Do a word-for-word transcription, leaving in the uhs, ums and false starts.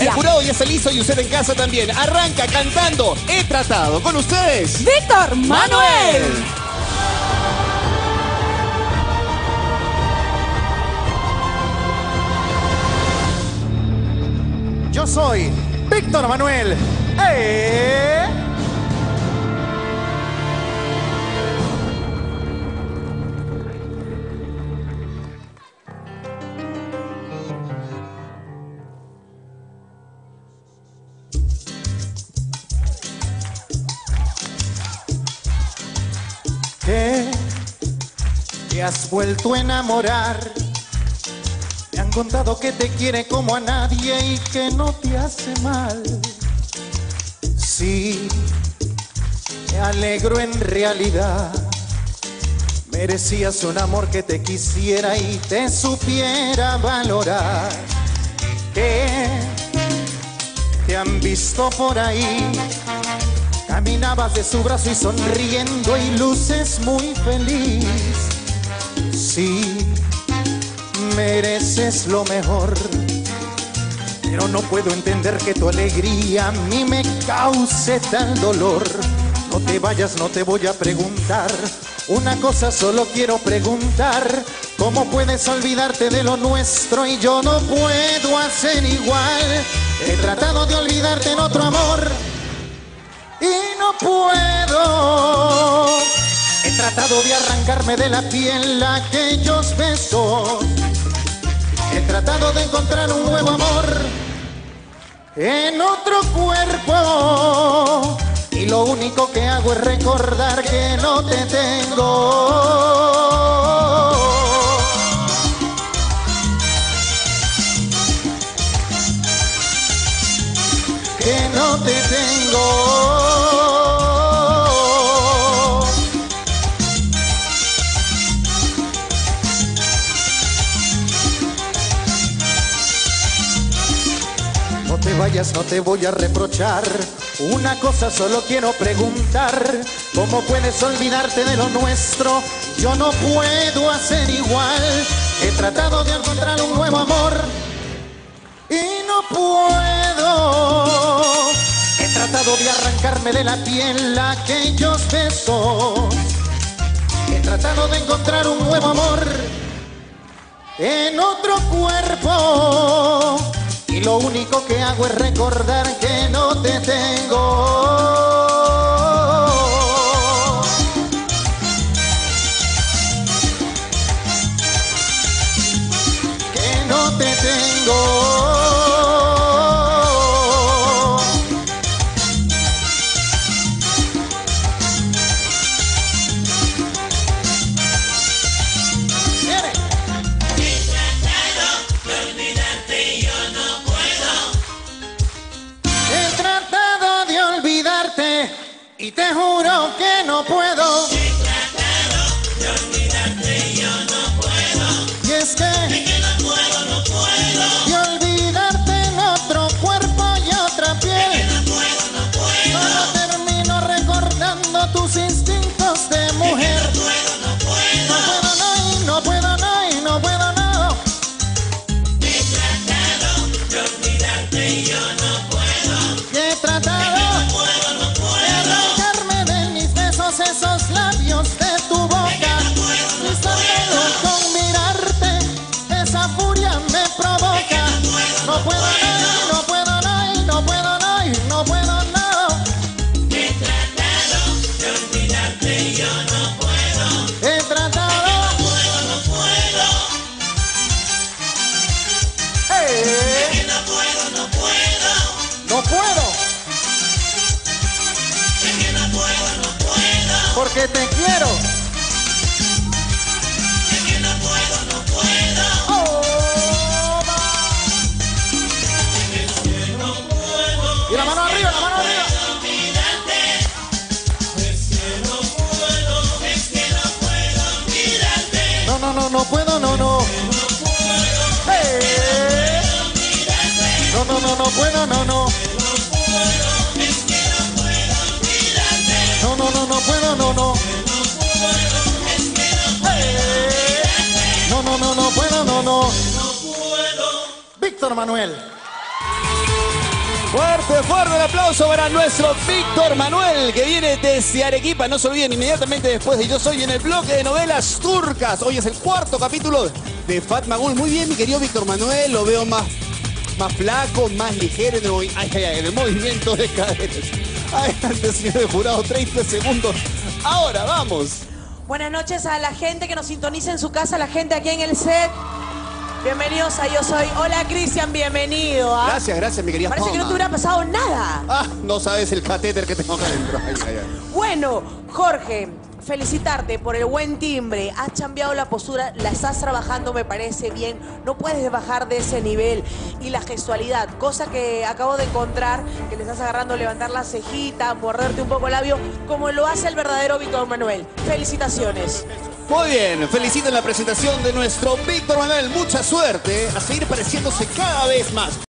el jurado ya está listo y usted en casa también. Arranca cantando He Tratado. Con ustedes, Víctor Manuel. Yo soy Víctor Manuel. ¡Eh! ¿Qué? ¿Te has vuelto a enamorar? Me han contado que te quiere como a nadie y que no te hace mal. Sí, me alegro en realidad. Merecías un amor que te quisiera y te supiera valorar. ¿Qué? Te han visto por ahí. Caminabas de su brazo y sonriendo y luces muy feliz. Sí, mereces lo mejor, pero no puedo entender que tu alegría a mí me cause tal dolor. No te vayas, no te voy a preguntar. Una cosa solo quiero preguntar: ¿cómo puedes olvidarte de lo nuestro y yo no puedo hacer igual? He tratado de olvidarte en otro amor y no puedo. He tratado de arrancarme de la piel aquellos besos. He tratado de encontrar un nuevo amor en otro cuerpo y lo único que hago es recordar que no te tengo. Que no te tengo. No te vayas, no te voy a reprochar. Una cosa solo quiero preguntar: ¿cómo puedes olvidarte de lo nuestro? Yo no puedo hacer igual. He tratado de encontrar un nuevo amor y no puedo. He tratado de arrancarme de la piel aquellos besos. He tratado de encontrar un nuevo amor en otro cuerpo y lo único que hago es recordar que no te tengo. Que no te tengo. Y te juro que no puedo. He tratado de olvidarte y yo no puedo. Y es que, es que no puedo, no puedo. De olvidarte en otro cuerpo y otra piel. Es que no puedo, no puedo. Solo termino recordando tus instintos de mujer. Es que no puedo, no puedo. No puedo, no, y no puedo, no, y no puedo, no. He tratado de olvidarte y yo no puedo. Y he tratado esos labios de tu boca, y solo con mirarte esa furia me provoca. No puedo, no, no puedo, no, y no puedo, no, y no puedo, no. He tratado de olvidarte y yo no puedo. He tratado, no puedo, no puedo. Hey. Es que no puedo, no puedo. No puedo. Es que no puedo, no puedo. Porque te quiero. Es que no puedo, no puedo. Oh, es que no puedo. y la mano arriba, la mano arriba. Olvidarte. Es que no puedo. Es que no puedo olvidarte. No, no, no, no puedo, no, no. Hey. No, no, no, no puedo, no, no. Es que no puedo olvidarte. No, no, no, no puedo, no, no. Hey. No, no, no, no puedo, no, no. No puedo. Víctor Manuel. Fuerte, fuerte el aplauso para nuestro Víctor Manuel, que viene desde Arequipa. No se olviden, inmediatamente después de Yo Soy en el bloque de novelas turcas. Hoy es el cuarto capítulo de Fatma Gul. Muy bien, mi querido Víctor Manuel, lo veo más, más flaco, más ligero en el, movi ay, ay, ay, en el movimiento de caderas. Adelante, señor jurado, treinta segundos. Ahora, vamos. Buenas noches a la gente que nos sintoniza en su casa, a la gente aquí en el set. Bienvenidos a Yo Soy. Hola, Cristian, bienvenido. ¿ah? Gracias, gracias, mi querida Parece Toma. que no te hubiera pasado nada. Ah, no sabes el catéter que tengo acá adentro. Ay, ay, ay. Bueno, Jorge, felicitarte por el buen timbre. Has cambiado la postura, la estás trabajando, me parece bien. No puedes bajar de ese nivel. Y la gestualidad, cosa que acabo de encontrar, que le estás agarrando, levantar la cejita, morderte un poco el labio, como lo hace el verdadero Víctor Manuel. Felicitaciones. Muy bien, felicito en la presentación de nuestro Víctor Manuel. Mucha suerte, a seguir pareciéndose cada vez más.